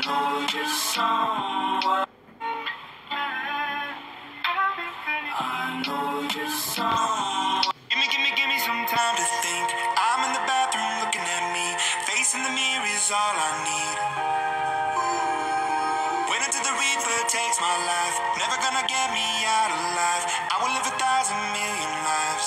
know you're someone. I know you're someone. Give me some time to think. I'm in the bathroom looking at me. Facing the mirror is all I need. Wait until the reaper takes my life. Never gonna get me out alive. I will live 1,000,000,000 lives.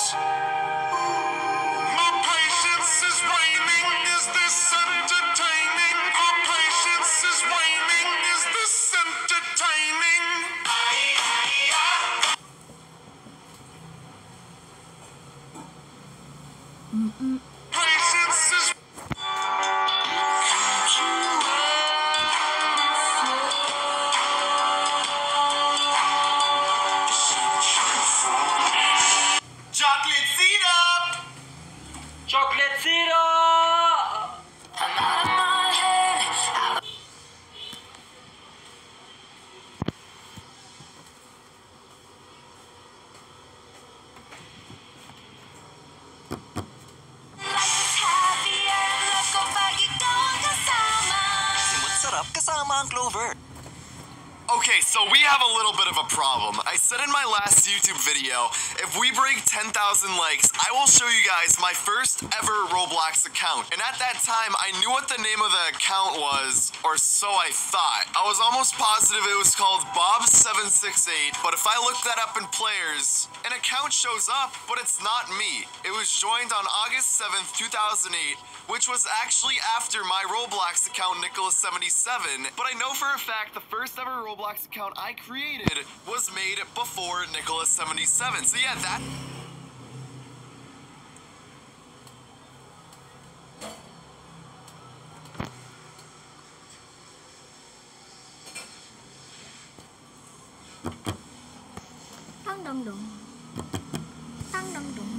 My patience is waning. Is this entertaining? My patience is waning. Is this entertaining? Patience is. Chocolate syrup! Chocolate syrup! I'm out of my head. Simot sarap kasama ang Clover. Okay, so we have a little bit of a problem. I said in my last YouTube video, if we break 10,000 likes, I will show you guys my first ever Roblox account. And at that time, I knew what the name of the account was, or so I thought. I was almost positive it was called Bob768, but if I look that up in players, an account shows up, but it's not me. It was joined on August 7th, 2008, which was actually after my Roblox account, Nicholas77, but I know for a fact the first ever Roblox account I created was made before Nicholas77. So yeah, that... Tăng đồng đồng. Tăng đồng đồng.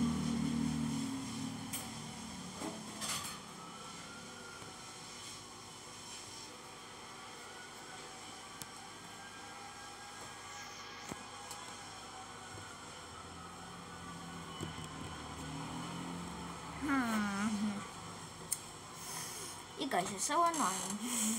You guys are so annoying.